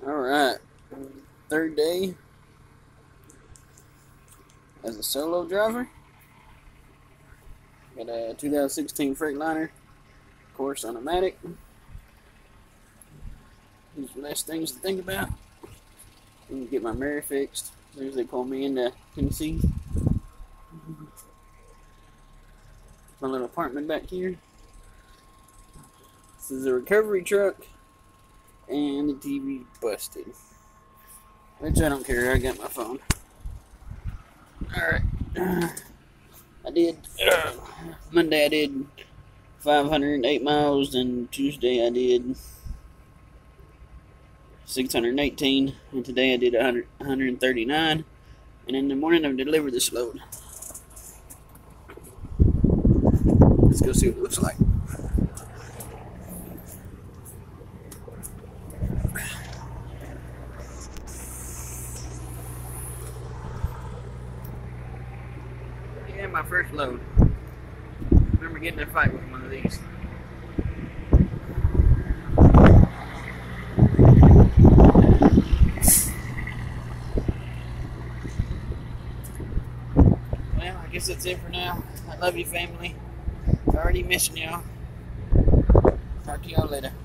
Alright, third day as a solo driver. Got a 2016 Freightliner, of course, automatic. There's less things to think about. I'm gonna get my mirror fixed. There's they pull me into Tennessee. My little apartment back here. This is a recovery truck, and the TV busted. Which I don't care, I got my phone. Alright. I did, Monday I did 508 miles, and Tuesday I did 618, and today I did 139, and in the morning I've delivered this load. Let's go see what it looks like. Yeah, my first load. Remember getting in a fight with one of these. Well, I guess that's it for now. I love you, family. Already missing y'all. Talk to y'all later.